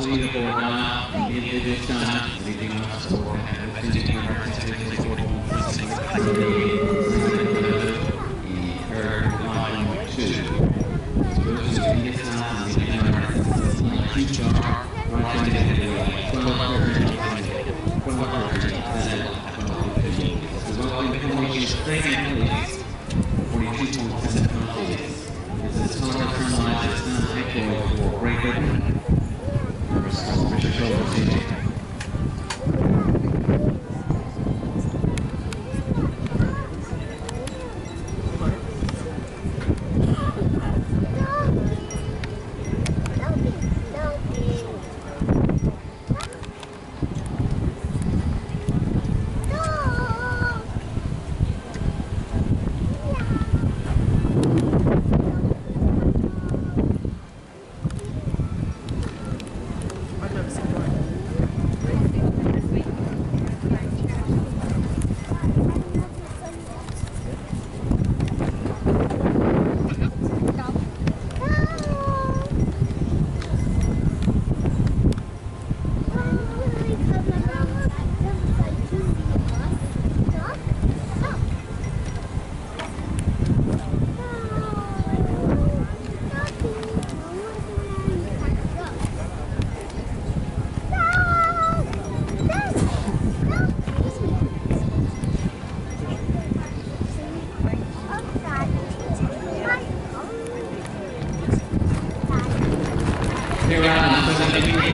leaderboard now, individual time, leading us for finishing our participation 41.6. He heard 1.2. Those who lead us now, leading our future, right into 12:30. So welcome information straight in place. 42.7 penalties. This is Tyler Carlisle, Stan Echo for Great Britain. Richard Shoulders,